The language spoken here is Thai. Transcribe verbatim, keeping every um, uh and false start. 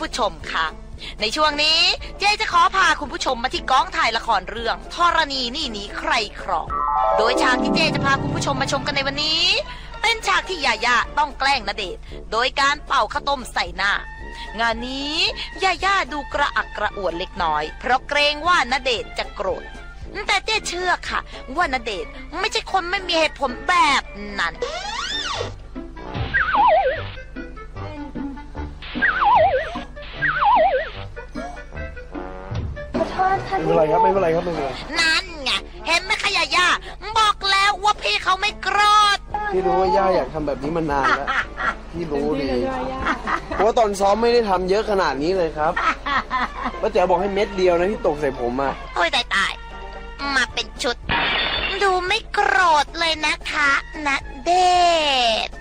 ผู้ชมค่ะในช่วงนี้เจ๊จะขอพาคุณผู้ชมมาที่กองถ่ายละครเรื่องธรณีนี่หนีใครครองโดยฉากที่เจ๊จะพาคุณผู้ชมมาชมกันในวันนี้เป็นฉากที่ยาย่าต้องแกล้งณเดชน์โดยการเป่าข้าวต้มใส่หน้างานนี้ยาย่าดูกระอักกระอ่วนเล็กน้อยเพราะเกรงว่าณเดชน์จะโกรธแต่เจ๊เชื่อค่ะว่าณเดชน์ไม่ใช่คนไม่มีเหตุผลแบบนั้นไม่เป็นไรครับไม่เป็นไรครับไม่เป็นไรนั่นไงเห็นไหมคะยาย่าบอกแล้วว่าพี่เขาไม่โกรธพี่รู้ว่าย่าอยากทำแบบนี้มานานแล้วพี่รู้ดีเพราะว่าตอนซ้อมไม่ได้ทำเยอะขนาดนี้เลยครับป้าแจ๋วบอกให้เม็ดเดียวนะที่ตกใส่ผมอ่ะโอ้ยตายตายมาเป็นชุดดูไม่โกรธเลยนะคะณเดชน์